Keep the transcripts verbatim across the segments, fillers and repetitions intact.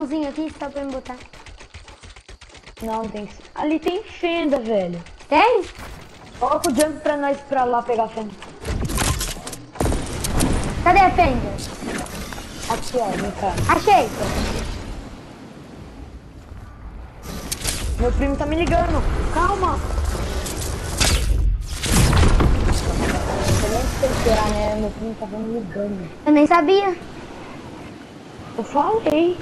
Cozinha aqui só pra me botar. Não, tem que... Ali tem fenda, velho. Tem? Coloca o jump pra nós ir pra lá pegar fenda. Cadê a fenda? Aqui, ó, vem cá. Achei. Meu primo tá me ligando. Calma. Eu nem sei esperar, né? Meu primo tá me ligando. Eu nem sabia. Eu falei.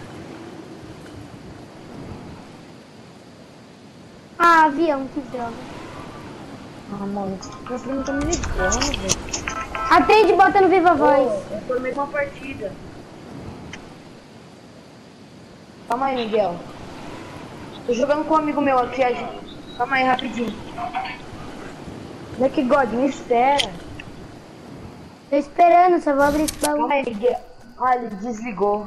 Ah, avião, que droga. Ah, mano, meu primo tá me ligando, velho. Atende e bota no Viva Voz. Eu formei uma partida. Calma aí, Miguel. Tô jogando com um amigo meu aqui, a gente. Calma aí, rapidinho. Black God, me espera. Tô esperando, só vou abrir esse baú. Calma aí, Miguel. Ah, ele desligou.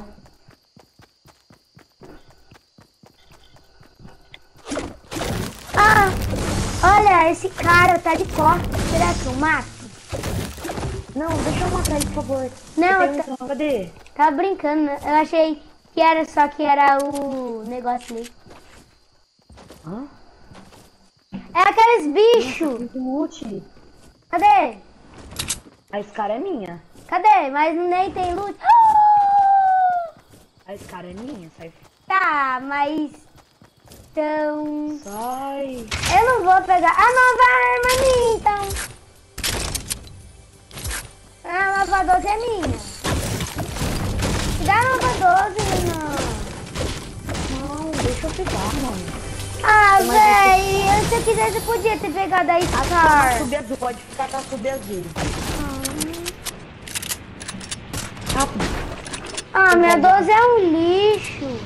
Ah, olha, esse cara tá de costas. Será que eu mato? Não, deixa eu matar ele, por favor. Não, eu eu tenho... Cadê? tava brincando, né? Eu achei que era só que era o negócio ali. Hã? É aqueles bichos. Muito loot. Cadê? A Scar é minha. Cadê? Mas nem tem loot. A Scar é minha, sai. Tá, mas... Então... Sai. Eu não vou pegar a nova arma minha, então. A nova doze é minha. Dá a nova doze, não. Não, deixa eu pegar, mano. Ah, velho, se eu quisesse eu podia ter pegado a Scar. Subir azul, pode ficar com a subir azul. Rápido. Ah, minha doze é um lixo.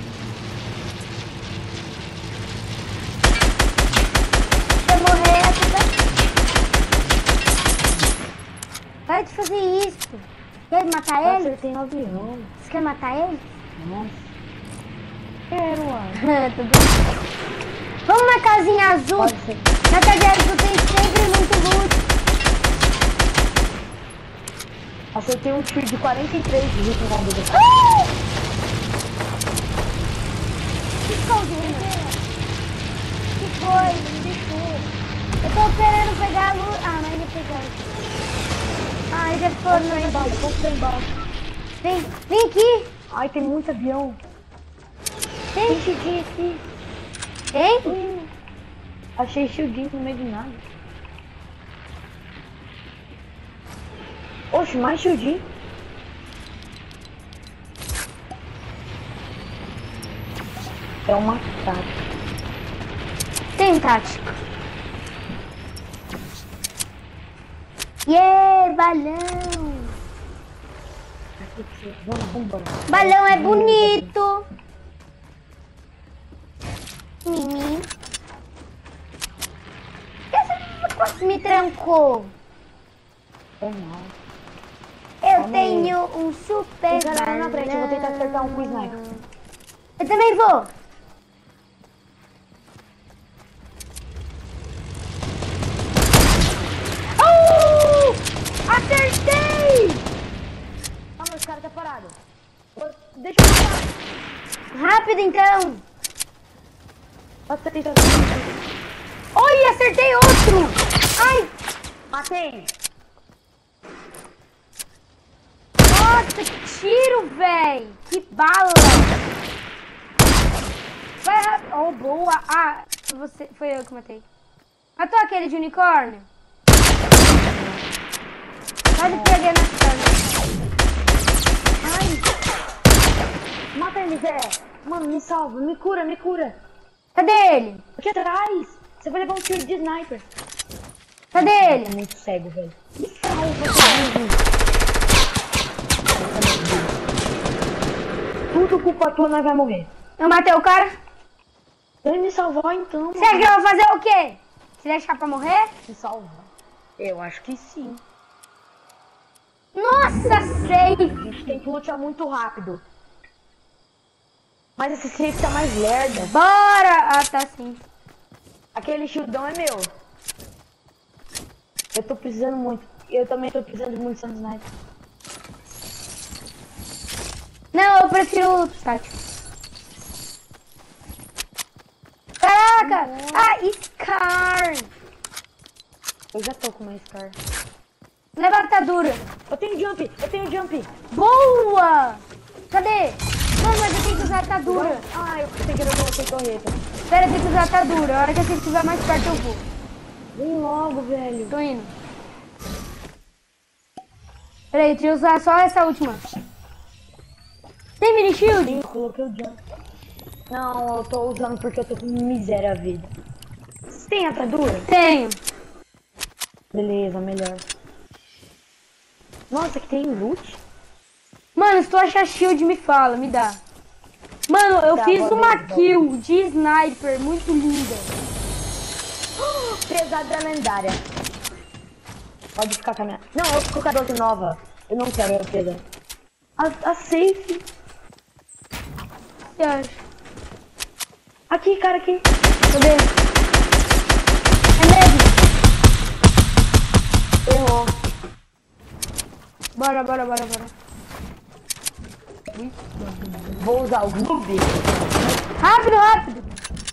Se eu morrer, é tudo... Para de fazer isso. Quer matar ele? Você tem avião. Você quer matar ele? Nossa. Quero, ué. Tudo bem. Vamos na casinha azul. Pode ser. Na casinha azul tem sempre muito loot. Acertei um tiro de quarenta e três de hit na vida. Uh! Que escondendo? Que foi? Eu tô querendo pegar a luz. Ah, mas ele pegou. Ai, já foi. Vamos lá embaixo, vamos lá embaixo. Vem, vem aqui. Ai, tem muito avião. Vem. Tem shieldinho aqui. Vem. Hum, achei shieldinho no meio de nada. Oxe, mais shieldinho. É uma tática. Tem tática. Yeah, balão. Vamos, vamos embora. Balão é bonito. Mimi. Por que você me trancou? Foi mal. Eu Vamos tenho um super Fica lá na frente, eu vou tentar acertar um com o balão. sniper. Eu também vou. Oh! Acertei! Calma, esse cara tá parado. Deixa eu matar. Rápido então. Acertei, acertei. Oi, acertei outro. Ai, Matei. nossa, que tiro, véi. Que bala. Vai rápido. Oh, boa. Ah, você, foi eu que matei. Matou aquele de unicórnio? Pode perder nas pernas. Ai. Mata ele, Zé. Mano, me salva, me cura, me cura. Cadê ele? Aqui atrás. Você vai levar um tiro de sniper. Cadê É ele? muito cego, velho. Me salva, cara. Tudo culpa tua, nós vai morrer. Eu matei o cara? Vai me salvar então, Você acha que eu vou fazer o quê? Se deixar pra morrer? Me salvar. Eu acho que sim. Nossa, sei! A gente tem que lutar muito rápido. Mas esse safe tá mais lerda. Bora! Ah, tá sim. Aquele shieldão é meu. Eu tô precisando muito. Eu também tô precisando de munição de sniper. Não, eu prefiro outros táticos. Caraca! Ah, Scar! Eu já tô com uma Scar. Leva a atadura. Eu tenho jump, eu tenho jump. Boa! Cadê? Mano, mas eu tenho que usar a atadura. Ah, eu pensei que eu coloquei torreta. Pera, eu tenho que usar a atadura. A hora que você estiver mais perto eu vou. Vem logo, velho. Tô indo. Pera aí, deixa eu usar só essa última. Tem mini shield? Sim, eu coloquei o jump. Não, eu tô usando porque eu tô com miséria a vida. Você tem atadura? Tenho. Beleza, melhor. Nossa, que tem loot? Mano, se tu achar shield, me fala, me dá. Mano, eu Tá, fiz vou uma ver, vou kill de sniper muito linda. Pesada lendária. Pode ficar com a minha... Não, eu vou colocar doze nova. Eu não quero a pesada. A, a safe. O que acha? Aqui, cara, aqui. Cadê? É mesmo? Errou. Bora, bora, bora, bora. Vou usar o Ruby. Rápido, rápido.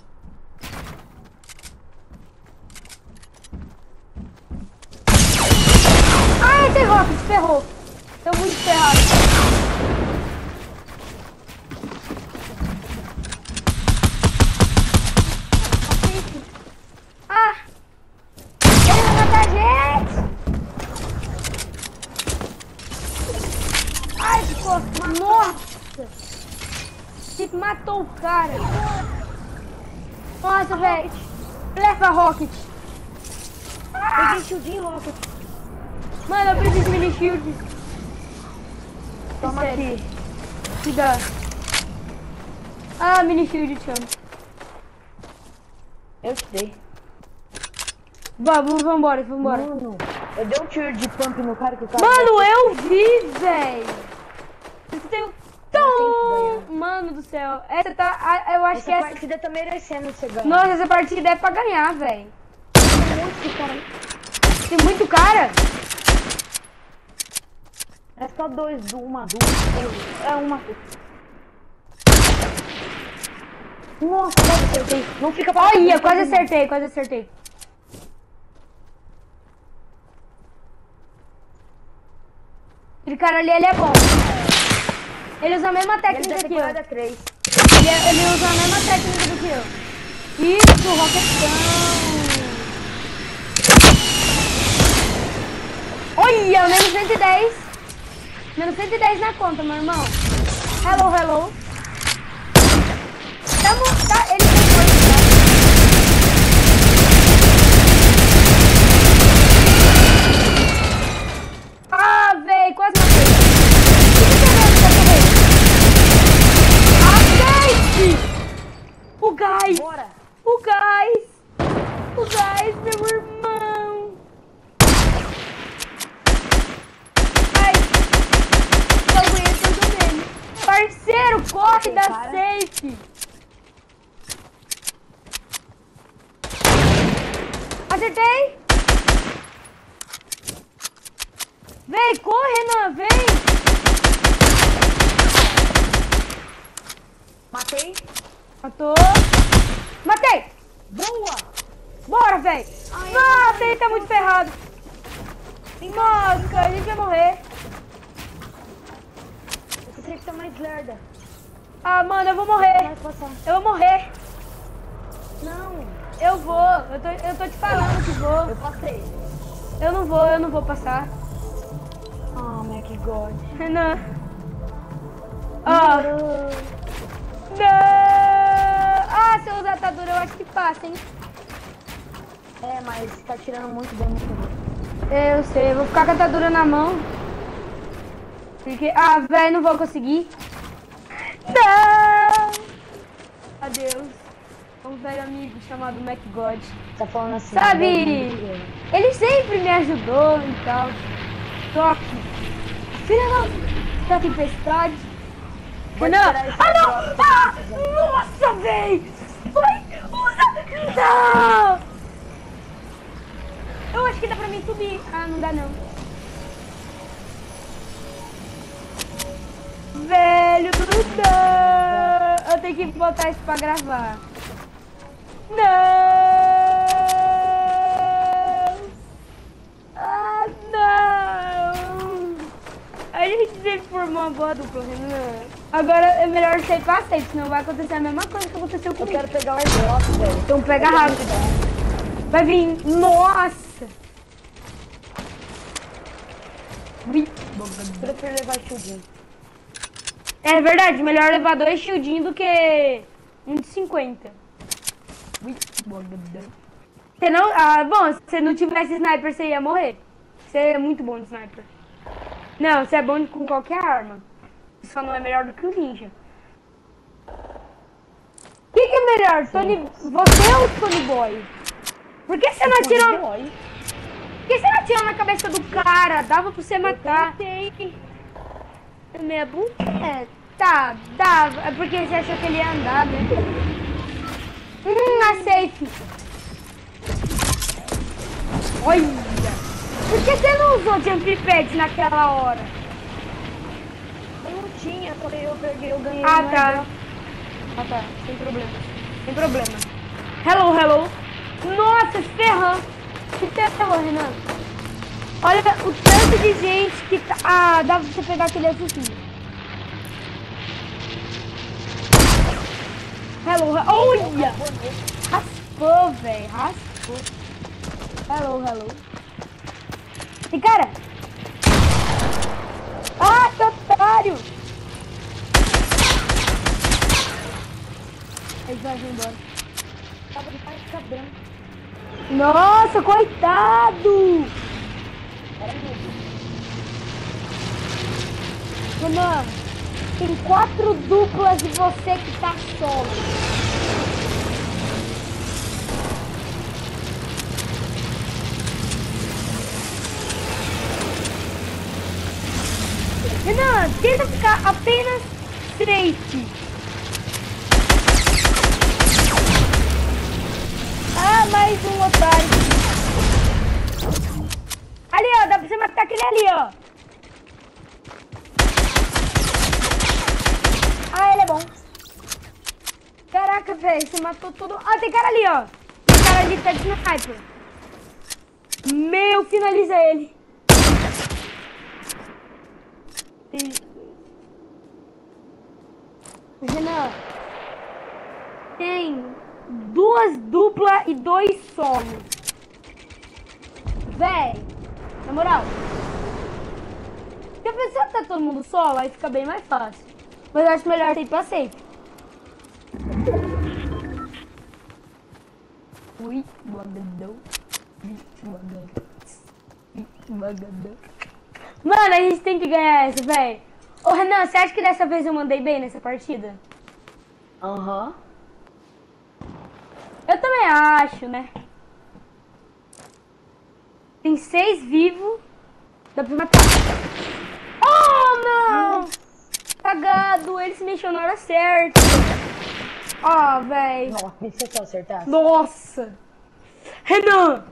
Ai, tem rock, se ferrou. Tô muito ferrado. Ah! Ele vai matar a gente! Ai, ficou. Nossa! Tipo, matou o cara. Nossa, velho. Leva a rocket. Peguei shieldinho, Rocket. Mano, eu preciso de mini shield. Toma Sério. aqui. Me dá. Ah, mini shield, te amo. Eu te dei. Vamos, vambora, vambora. Mano, eu dei um tiro de pump no cara que o cara... Mano, eu vi, velho. Você tem um... tem que Tom! Mano do céu. Essa tá... ah, Eu acho Essa que essa... partida tá merecendo você ganhar. Nossa, essa partida é pra ganhar, velho. Tem muito de cara. Tem muito cara. É só dois, du- uma, duas, é uma. Nossa, quase acertei. Não fica pra Olha, frente, quase não. acertei, quase acertei. Aquele cara ali, ele é bom. Ele usa a mesma Ele técnica deve que ter eu. pegado a três. Ele, ele usa a mesma técnica do que eu. Isso, roquetão. Olha, menos cento e dez. Menos cento e dez na conta, meu irmão. Hello, hello. Tamo, tá, ele tem força, tá? Ah, véi, quase matei. O que você vê dessa vez? Aceite! O gás! Bora! O gás! O gás, meu irmão! Ai! Eu conheço o dele. Parceiro, corre da Cara. safe! Acertei! Vem, corre, Renan, vem! Matei. Matou! Matei! Boa! Bora, velho! Nossa, ele tá muito ferrado! Nossa, a gente vai morrer! Você tem que ser mais lerda. Ah, mano, eu vou morrer! Vai passar. Eu vou morrer! Não, Eu vou! Eu tô, eu tô te falando que vou! eu passei. Eu não vou, eu não vou passar! Ah, Mac God. Renan! Ah! Não! Ah, se eu usar atadura, eu acho que passa, hein? É, mas tá tirando muito bem, muito bem. Eu sei, eu vou ficar com a atadura na mão. Porque, ah, velho, não vou conseguir. Não! Adeus. Um velho amigo chamado MacGod. Tá falando assim. Sabe, né? ele sempre me ajudou e tal. Só que, filha da, da tempestade. Vou Não! esperar esse Ah, não! próximo. Ah! Nossa, véi! Vai! Usa! Não! Eu acho que dá pra mim subir. Ah, não dá não. Velho, ter que botar isso pra gravar. Não! Ah, não! A gente sempre formou uma boa dupla, Renan. Agora é melhor ser pra sempre, senão vai acontecer a mesma coisa que aconteceu Eu comigo. quero pegar o airdrop, velho. Então pega rápido. Vai vir. Nossa! Ui. Prefiro levar shieldinho. É verdade, melhor levar dois shieldinhos do que um de cinquenta. Ui. Você não, ah, bom, se você não tivesse sniper, você ia morrer. Você é muito bom de sniper. Não, você é bom com qualquer arma. Só não é melhor do que o ninja. O que, que é melhor, Tony? Você ou o Tony Boy? Por que você não atirou? Por que você não atirou na cabeça do cara? Dava pra você matar. É meia bu? É, tá, dava. É porque você achou que ele ia andar, né? Hum, a safe. Olha. Por que você não usou jump pad naquela hora? Eu não tinha, porém eu peguei, eu ganhei. Ah, no tá. airdrop. Ah, tá. Sem problema. Sem problema. Hello, hello. Nossa, ferrão. Que ferrão, Renan. Olha o tanto de gente que tá... Ah, dá pra você pegar aquele assassino. Hello, hello. Olha. Raspou, velho. Raspou. Hello, hello. E cara. Ah, que otário. Aí vai embora. Tava de faixa branca. Nossa, coitado! Renan, tem quatro duplas e você que tá solo. Renan, tenta ficar apenas safe. Ah, mais um otário. Ali, ó, dá pra você matar aquele ali, ó. Ah, ele é bom. Caraca, velho, você matou tudo. Ah, tem cara ali, ó. Tem cara ali que tá de sniper. Meu, finaliza ele. Renan, tem duas duplas e dois solos. Véi, na moral, se a pessoa tá todo mundo solo, aí fica bem mais fácil. Mas eu acho melhor ter pra safe. Ui, bagadão. Bagadão. Mano, a gente tem que ganhar essa, véi. Ô Renan, você acha que dessa vez eu mandei bem nessa partida? Aham. Uhum. Eu também acho, né? Tem seis vivos. Dá pra matar. Oh, não! Cagado, ele se mexeu na hora certa. Ó, oh, velho. Nossa, deixa eu só acertar. Nossa! Renan!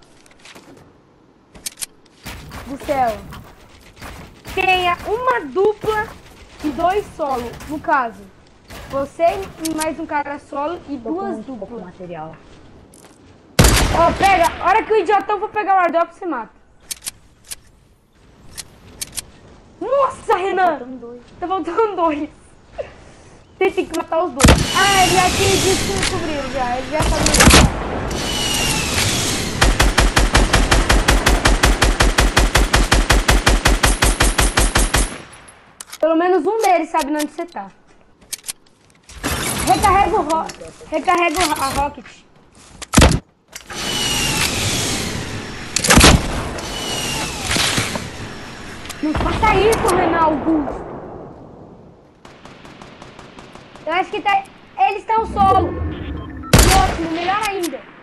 Do céu. Tenha uma dupla e dois solo. No caso, você e mais um cara solo e Tô duas com pouco duplas. material. Ó, pega. A hora que o idiotão for pegar o airdrop, você mata. Nossa, Renan! Tá faltando dois. Você tem que matar os dois. Ah, ele já tinha dito que descobriram já. Ele já sabia. Pelo menos um deles sabe onde você tá. Recarrega o ro Recarrega a rocket. Não faça isso, Reinaldo. Eu acho que tá... eles estão solo. Ótimo, melhor ainda.